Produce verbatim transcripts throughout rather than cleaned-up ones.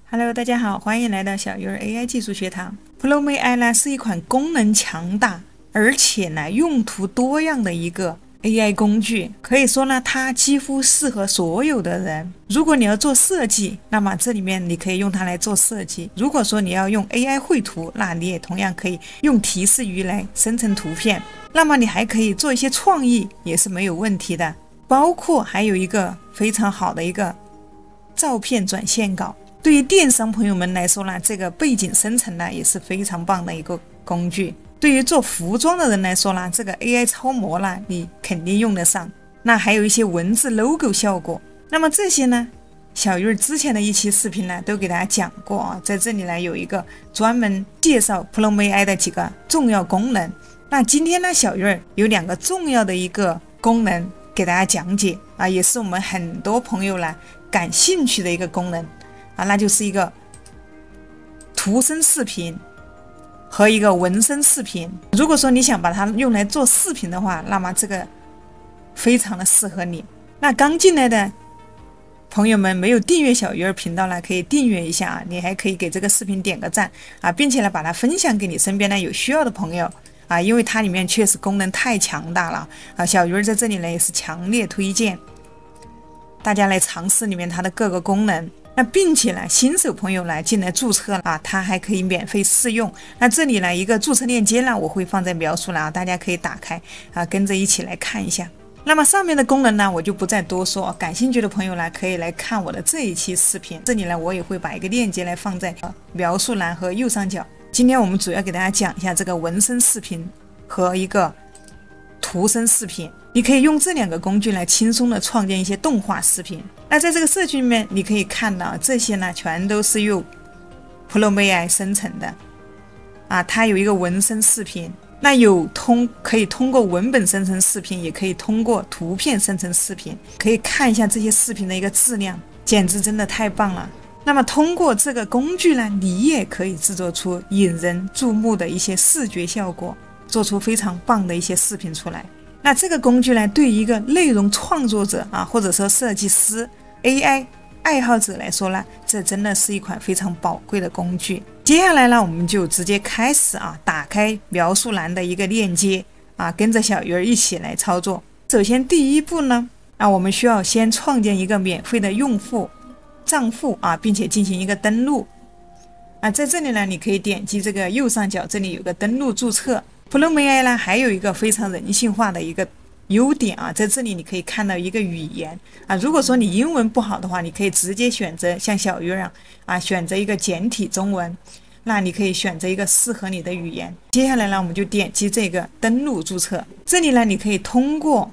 Hello，大家好，欢迎来到小鱼儿 A I 技术学堂。Plum A I 呢是一款功能强大，而且呢用途多样的一个 A I 工具，可以说呢它几乎适合所有的人。如果你要做设计，那么这里面你可以用它来做设计；如果说你要用 A I 绘图，那你也同样可以用提示语来生成图片。那么你还可以做一些创意，也是没有问题的。包括还有一个非常好的一个照片转线稿。对于电商朋友们来说呢，这个背景生成呢也是非常棒的一个工具。对于做服装的人来说呢，这个 A I 超模呢你肯定用得上。那还有一些文字 logo 效果，那么这些呢小鱼儿之前的一期视频呢都给大家讲过啊，在这里呢有一个专门介绍 Plum A I 的几个重要功能。那今天呢小鱼儿有两个重要的一个功能给大家讲解啊，也是我们很多朋友呢感兴趣的一个功能啊，那就是一个图声视频和一个文声视频。如果说你想把它用来做视频的话，那么这个非常的适合你。那刚进来的朋友们没有订阅小鱼儿频道呢，可以订阅一下啊，你还可以给这个视频点个赞啊，并且呢把它分享给你身边呢有需要的朋友啊，因为它里面确实功能太强大了啊，小鱼儿在这里呢也是强烈推荐大家来尝试里面它的各个功能。那并且呢新手朋友来进来注册啊，它还可以免费试用。那这里呢一个注册链接呢我会放在描述栏啊，大家可以打开啊，跟着一起来看一下。那么上面的功能呢我就不再多说，感兴趣的朋友呢可以来看我的这一期视频，这里呢我也会把一个链接来放在描述栏和右上角。今天我们主要给大家讲一下这个文声视频和一个图声视频，你可以用这两个工具来轻松的创建一些动画视频。那在这个社区里面你可以看到这些呢全都是用 Plum A I 生成的啊，它有一个文声视频，那有通可以通过文本生成视频，也可以通过图片生成视频。可以看一下这些视频的一个质量，简直真的太棒了。那么通过这个工具呢，你也可以制作出引人注目的一些视觉效果，做出非常棒的一些视频出来。那这个工具呢，对于一个内容创作者啊，或者说设计师、A I 爱好者来说呢，这真的是一款非常宝贵的工具。接下来呢，我们就直接开始啊，打开描述栏的一个链接啊，跟着小鱼儿一起来操作。首先第一步呢，啊，我们需要先创建一个免费的用户账户啊，并且进行一个登录啊。在这里呢，你可以点击这个右上角，这里有个登录注册。Plum A I 呢还有一个非常人性化的一个优点啊，在这里你可以看到一个语言啊，如果说你英文不好的话，你可以直接选择像小鱼儿啊，选择一个简体中文，那你可以选择一个适合你的语言。接下来呢，我们就点击这个登录注册，这里呢你可以通过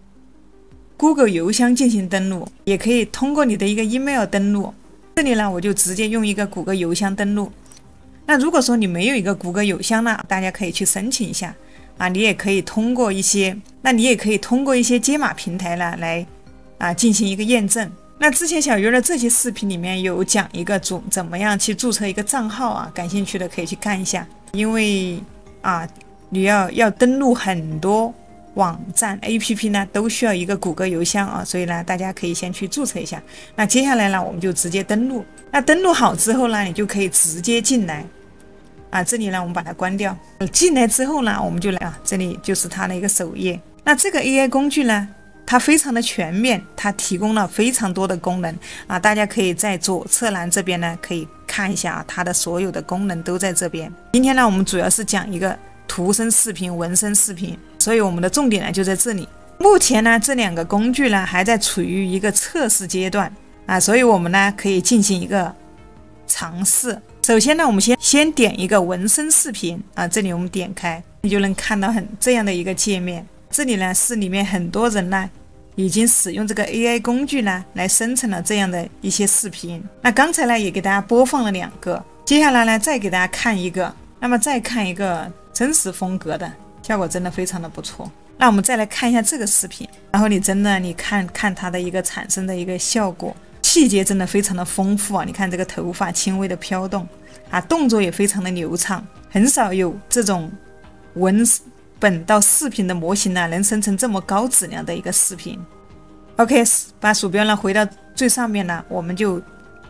Google 邮箱进行登录，也可以通过你的一个 email 登录。这里呢我就直接用一个谷歌邮箱登录。那如果说你没有一个谷歌邮箱呢，大家可以去申请一下啊，你也可以通过一些，那你也可以通过一些解码平台呢来啊进行一个验证。那之前小鱼儿的这些视频里面有讲一个怎怎么样去注册一个账号啊，感兴趣的可以去看一下。因为啊你要要登录很多网站 A P P 呢都需要一个谷歌邮箱啊，所以呢大家可以先去注册一下。那接下来呢我们就直接登录，那登录好之后呢，你就可以直接进来啊，这里呢我们把它关掉。进来之后呢，我们就来啊，这里就是它的一个首页。那这个 A I 工具呢，它非常的全面，它提供了非常多的功能啊，大家可以在左侧栏这边呢可以看一下啊，它的所有的功能都在这边。今天呢我们主要是讲一个图声视频、文声视频，所以我们的重点呢就在这里。目前呢这两个工具呢还在处于一个测试阶段啊，所以我们呢可以进行一个尝试。首先呢我们先先点一个文声视频啊，这里我们点开，你就能看到很这样的一个界面。这里呢是里面很多人呢已经使用这个 A I 工具呢来生成了这样的一些视频。那刚才呢也给大家播放了两个，接下来呢再给大家看一个，那么再看一个真实风格的，效果真的非常的不错。那我们再来看一下这个视频，然后你真的你看看它的一个产生的一个效果，细节真的非常的丰富啊！你看这个头发轻微的飘动啊，动作也非常的流畅，很少有这种文本到视频的模型呢能生成这么高质量的一个视频。OK， 把鼠标呢回到最上面呢，我们就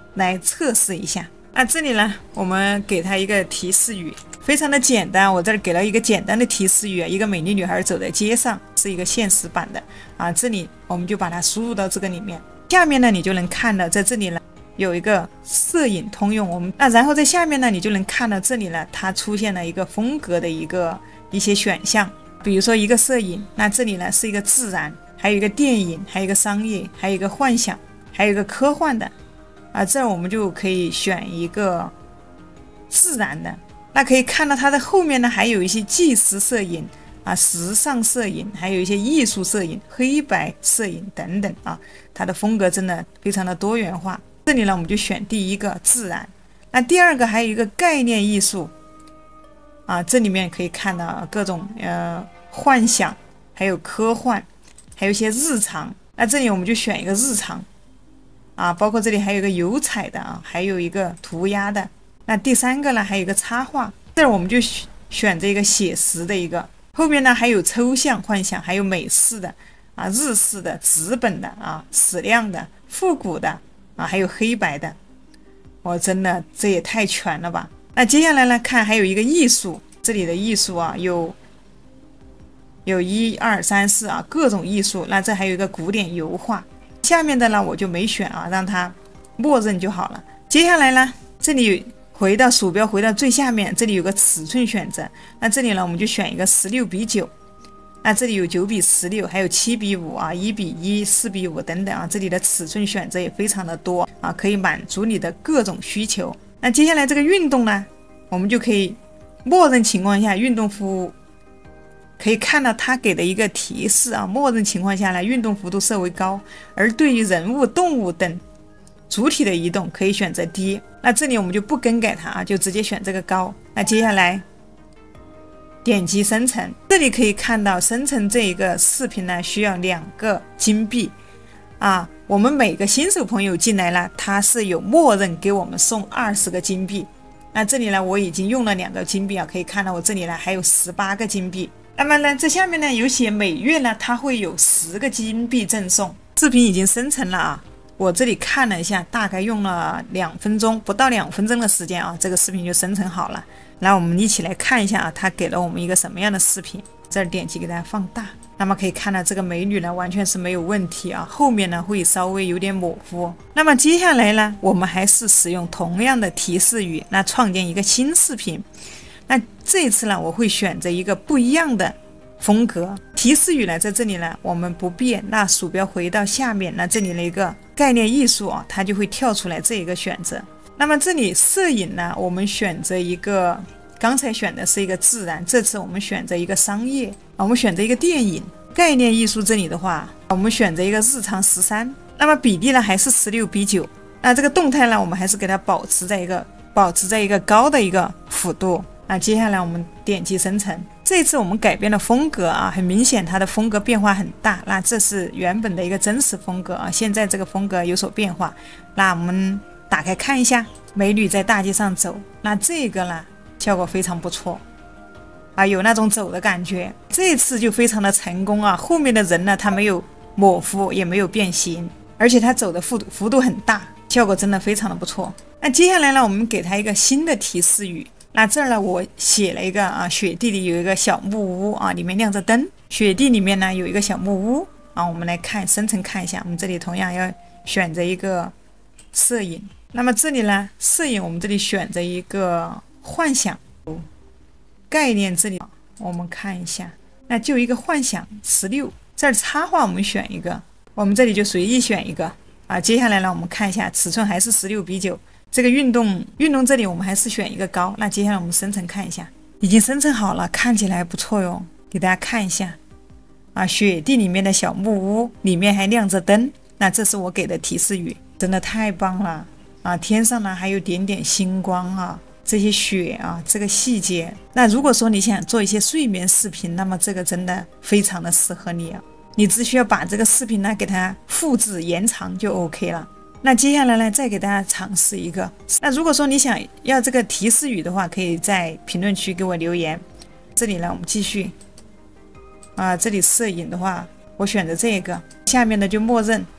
来测试一下。那这里呢，我们给它一个提示语，非常的简单。我这里给了一个简单的提示语，一个美丽女孩走在街上，是一个现实版的啊。这里我们就把它输入到这个里面。下面呢，你就能看到在这里呢有一个摄影通用，我们那然后在下面呢，你就能看到这里呢，它出现了一个风格的一个一些选项，比如说一个摄影，那这里呢是一个自然，还有一个电影，还有一个商业，还有一个幻想，还有一个科幻的。啊，这儿我们就可以选一个自然的，那可以看到它的后面呢还有一些纪实摄影啊、时尚摄影，还有一些艺术摄影、黑白摄影等等啊，它的风格真的非常的多元化。这里呢我们就选第一个自然，那第二个还有一个概念艺术啊，这里面可以看到各种呃幻想，还有科幻，还有一些日常，那这里我们就选一个日常。啊，包括这里还有一个油彩的啊，还有一个涂鸦的。那第三个呢，还有一个插画，这儿我们就选这个写实的一个。后面呢还有抽象幻想，还有美式的啊、日式的、纸本的啊、矢量的、复古的啊，还有黑白的。我、哦、真的这也太全了吧！那接下来呢，看还有一个艺术，这里的艺术啊有有一二三四啊，各种艺术。那这还有一个古典油画。下面的呢我就没选啊，让它默认就好了。接下来呢，这里回到鼠标回到最下面，这里有个尺寸选择，那这里呢我们就选一个十六比九，那这里有九比十六，还有七比五啊、一比一、四比五等等啊，这里的尺寸选择也非常的多啊，可以满足你的各种需求。那接下来这个运动呢，我们就可以默认情况下运动服务。可以看到它给的一个提示啊，默认情况下呢，运动幅度设为高，而对于人物、动物等主体的移动可以选择低。那这里我们就不更改它啊，就直接选这个高。那接下来点击生成，这里可以看到生成这一个视频呢需要两个金币啊。我们每个新手朋友进来了，它是有默认给我们送二十个金币。那这里呢，我已经用了两个金币啊，可以看到我这里呢还有十八个金币。那么呢，这下面呢有写每月呢，它会有十个金币赠送。视频已经生成了啊，我这里看了一下，大概用了两分钟，不到两分钟的时间啊，这个视频就生成好了。来，我们一起来看一下啊，它给了我们一个什么样的视频？这儿点击给大家放大，那么可以看到这个美女呢完全是没有问题啊，后面呢会稍微有点模糊。那么接下来呢，我们还是使用同样的提示语，那创建一个新视频。那这一次呢，我会选择一个不一样的风格。提示语呢，在这里呢，我们不变。那鼠标回到下面，那这里的一个概念艺术啊，它就会跳出来这一个选择。那么这里摄影呢，我们选择一个，刚才选的是一个自然，这次我们选择一个商业，我们选择一个电影。概念艺术这里的话，我们选择一个日常十三。那么比例呢，还是十六比九。那这个动态呢，我们还是给它保持在一个保持在一个高的一个幅度。那接下来我们点击生成，这次我们改变了风格啊，很明显它的风格变化很大。那这是原本的一个真实风格啊，现在这个风格有所变化。那我们打开看一下，美女在大街上走，那这个呢效果非常不错啊，有那种走的感觉。这次就非常的成功啊，后面的人呢他没有模糊也没有变形，而且他走的幅度幅度很大，效果真的非常的不错。那接下来呢，我们给他一个新的提示语。那这儿呢，我写了一个啊，雪地里有一个小木屋啊，里面亮着灯。雪地里面呢有一个小木屋啊，我们来看生成看一下。我们这里同样要选择一个摄影。那么这里呢，摄影我们这里选择一个幻想概念，这里我们看一下，那就一个幻想十六。这儿插画我们选一个，我们这里就随意选一个啊。接下来呢，我们看一下尺寸还是十六比九。这个运动运动这里我们还是选一个高。那接下来我们生成看一下，已经生成好了，看起来不错哟。给大家看一下啊，雪地里面的小木屋，里面还亮着灯。那这是我给的提示语，真的太棒了啊！天上呢还有点点星光啊，这些雪啊，这个细节。那如果说你想做一些睡眠视频，那么这个真的非常的适合你啊。你只需要把这个视频呢给它复制延长就 OK 了。那接下来呢，再给大家尝试一个。那如果说你想要这个提示语的话，可以在评论区给我留言。这里呢，我们继续啊，这里摄影的话，我选择这个，下面的就默认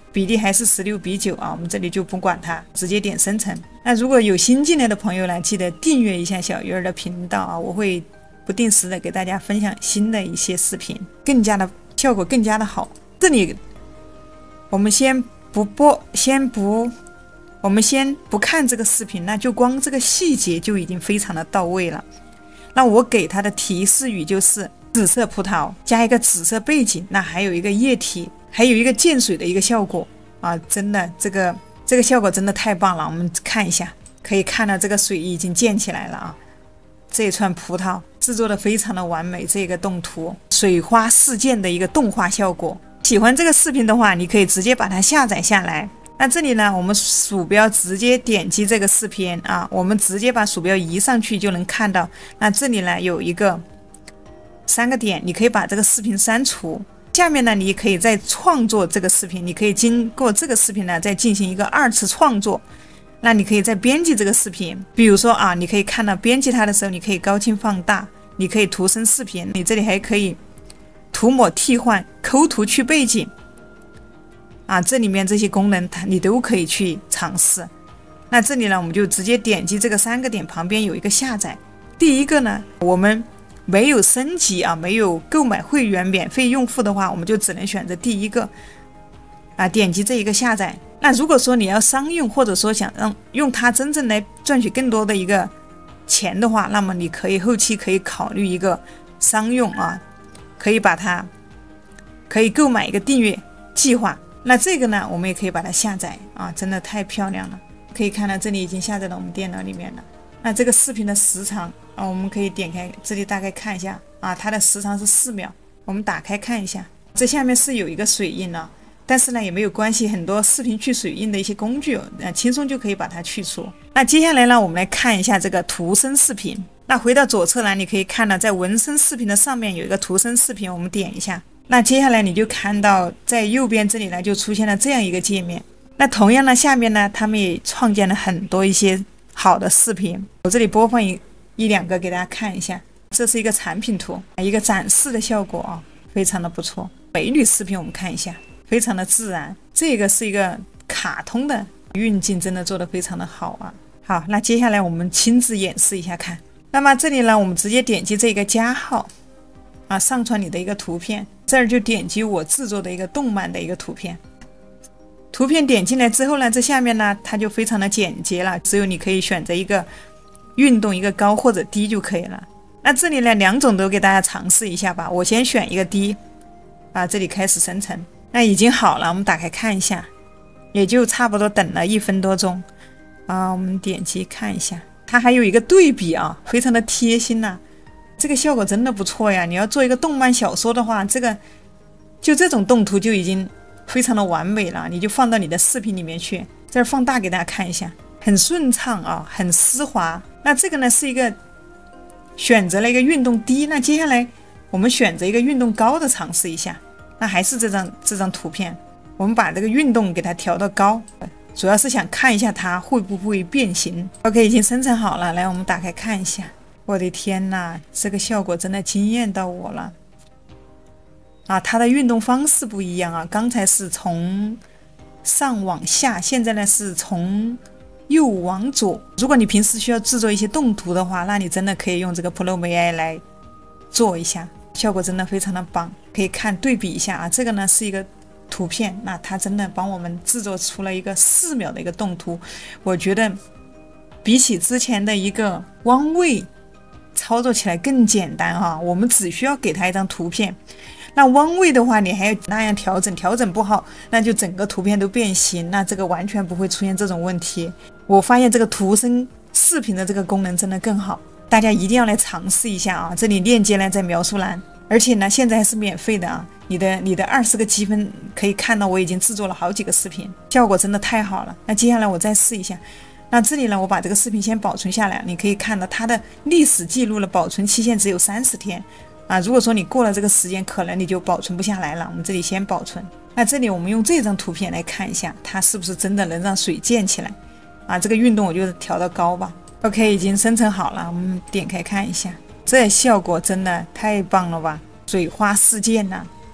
比例还是十六比九啊，我们这里就不管它，直接点生成。那如果有新进来的朋友呢，记得订阅一下小鱼儿的频道啊，我会不定时的给大家分享新的一些视频，更加的效果更加的好。这里我们先不播，先不，我们先不看这个视频，那就光这个细节就已经非常的到位了。那我给它的提示语就是紫色葡萄加一个紫色背景，那还有一个液体，还有一个溅水的一个效果啊，真的这个这个效果真的太棒了。我们看一下，可以看到这个水已经溅起来了啊。这一串葡萄制作的非常的完美，这个动图水花四溅的一个动画效果。喜欢这个视频的话，你可以直接把它下载下来。那这里呢，我们鼠标直接点击这个视频啊，我们直接把鼠标移上去就能看到。那这里呢有一个三个点，你可以把这个视频删除。下面呢，你可以再创作这个视频，你可以经过这个视频呢再进行一个二次创作。那你可以再编辑这个视频，比如说啊，你可以看到编辑它的时候，你可以高清放大，你可以图生视频，你这里还可以涂抹替换、抠图去背景啊，这里面这些功能它你都可以去尝试。那这里呢，我们就直接点击这个三个点旁边有一个下载。第一个呢，我们没有升级啊，没有购买会员免费用户的话，我们就只能选择第一个啊，点击这一个下载。那如果说你要商用，或者说想让用它真正来赚取更多的一个钱的话，那么你可以后期可以考虑一个商用啊，可以把它可以购买一个订阅计划。那这个呢，我们也可以把它下载啊，真的太漂亮了。可以看到这里已经下载到我们电脑里面了。那这个视频的时长啊，我们可以点开这里大概看一下啊，它的时长是四秒。我们打开看一下，这下面是有一个水印啊，但是呢也没有关系，很多视频去水印的一些工具，呃，轻松就可以把它去除。那接下来呢，我们来看一下这个图生视频。那回到左侧栏，你可以看到在文生视频的上面有一个图生视频，我们点一下。那接下来你就看到在右边这里呢就出现了这样一个界面。那同样呢，下面呢他们也创建了很多一些好的视频，我这里播放一一两个给大家看一下。这是一个产品图，一个展示的效果啊，非常的不错。美女视频我们看一下，非常的自然。这个是一个卡通的运镜，真的做得非常的好啊。好，那接下来我们亲自演示一下看。那么这里呢，我们直接点击这个加号啊，上传你的一个图片，这儿就点击我制作的一个动漫的一个图片。图片点进来之后呢，这下面呢它就非常的简洁了，只有你可以选择一个运动，一个高或者低就可以了。那这里呢两种都给大家尝试一下吧，我先选一个低啊，这里开始生成。那已经好了，我们打开看一下，也就差不多等了一分多钟啊，我们点击看一下，它还有一个对比啊，非常的贴心呐、啊，这个效果真的不错呀。你要做一个动漫小说的话，这个就这种动图就已经非常的完美了，你就放到你的视频里面去。这儿放大给大家看一下，很顺畅啊，很丝滑。那这个呢是一个选择了一个运动低，那接下来我们选择一个运动高的尝试一下。那还是这张这张图片，我们把这个运动给它调到高，主要是想看一下它会不会变形。 OK， 已经生成好了，来我们打开看一下。我的天哪，这个效果真的惊艳到我了啊！它的运动方式不一样啊，刚才是从上往下，现在呢是从右往左。如果你平时需要制作一些动图的话，那你真的可以用这个 Plome A I 来做一下，效果真的非常的棒。可以看对比一下啊，这个呢是一个图片，那它真的帮我们制作出了一个四秒的一个动图。我觉得比起之前的一个汪位操作起来更简单啊，我们只需要给它一张图片。那汪位的话，你还要那样调整，调整不好，那就整个图片都变形，那这个完全不会出现这种问题。我发现这个图生视频的这个功能真的更好，大家一定要来尝试一下啊！这里链接呢在描述栏，而且呢现在还是免费的啊！你的你的二十个积分可以看到我已经制作了好几个视频，效果真的太好了。那接下来我再试一下。那这里呢，我把这个视频先保存下来，你可以看到它的历史记录的保存期限只有三十天啊。如果说你过了这个时间，可能你就保存不下来了。我们这里先保存。那这里我们用这张图片来看一下，它是不是真的能让水溅起来啊？这个运动我就调到高吧。OK， 已经生成好了，我们点开看一下，这效果真的太棒了吧！水花四溅呐、啊，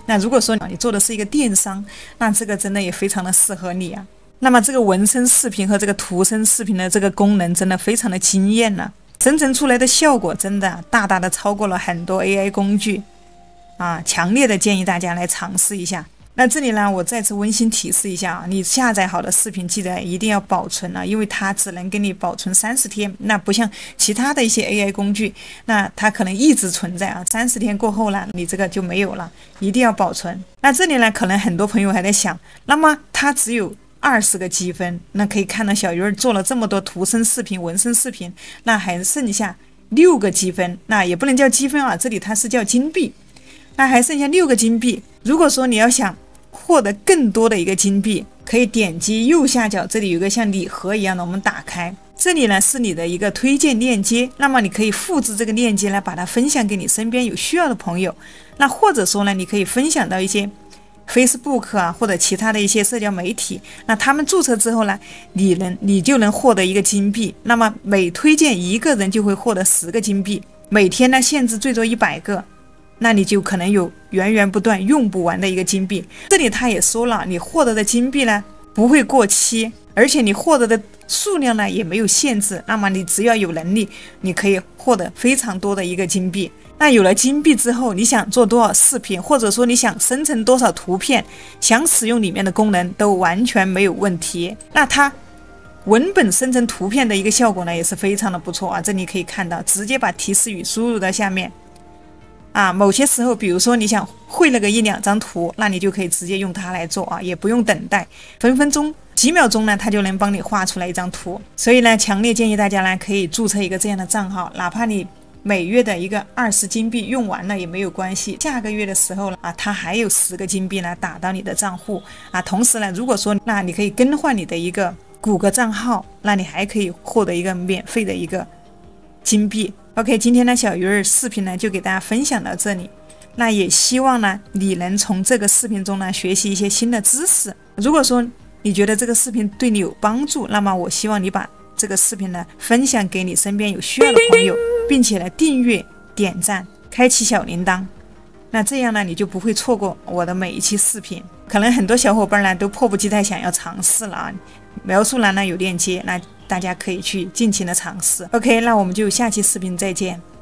那如果说你做的是一个电商，那这个真的也非常的适合你啊。那么这个文声视频和这个图声视频的这个功能真的非常的惊艳了，生成出来的效果真的大大的超过了很多 A I 工具啊，强烈的建议大家来尝试一下。那这里呢，我再次温馨提示一下啊，你下载好的视频记得一定要保存啊，因为它只能给你保存三十天，那不像其他的一些 A I 工具，那它可能一直存在啊，三十天过后呢，你这个就没有了，一定要保存。那这里呢，可能很多朋友还在想，那么它只有二十个积分，那可以看到小鱼儿做了这么多图声视频、文声视频，那还剩下六个积分，那也不能叫积分啊，这里它是叫金币，那还剩下六个金币。如果说你要想获得更多的一个金币，可以点击右下角，这里有个像礼盒一样的，我们打开，这里呢是你的一个推荐链接，那么你可以复制这个链接来把它分享给你身边有需要的朋友，那或者说呢，你可以分享到一些 Facebook 啊或者其他的一些社交媒体，那他们注册之后呢，你能你就能获得一个金币，那么每推荐一个人就会获得十个金币，每天呢限制最多一百个。那你就可能有源源不断用不完的一个金币。这里他也说了，你获得的金币呢不会过期，而且你获得的数量呢也没有限制，那么你只要有能力，你可以获得非常多的一个金币。那有了金币之后，你想做多少视频，或者说你想生成多少图片，想使用里面的功能都完全没有问题。那它文本生成图片的一个效果呢也是非常的不错啊，这里可以看到直接把提示语输入到下面啊，某些时候比如说你想绘了个一两张图，那你就可以直接用它来做啊，也不用等待，分分钟几秒钟呢它就能帮你画出来一张图。所以呢强烈建议大家呢可以注册一个这样的账号，哪怕你每月的一个二十金币用完了也没有关系，下个月的时候啊它还有十个金币呢打到你的账户啊。同时呢如果说那你可以更换你的一个谷歌账号，那你还可以获得一个免费的一个金币。OK， 今天呢小鱼儿视频呢就给大家分享到这里，那也希望呢你能从这个视频中呢学习一些新的知识。如果说你觉得这个视频对你有帮助，那么我希望你把这个视频呢分享给你身边有需要的朋友，并且呢订阅、点赞、开启小铃铛，那这样呢你就不会错过我的每一期视频。可能很多小伙伴呢都迫不及待想要尝试了啊，描述栏呢有链接，那大家可以去尽情的尝试。OK， 那我们就下期视频再见。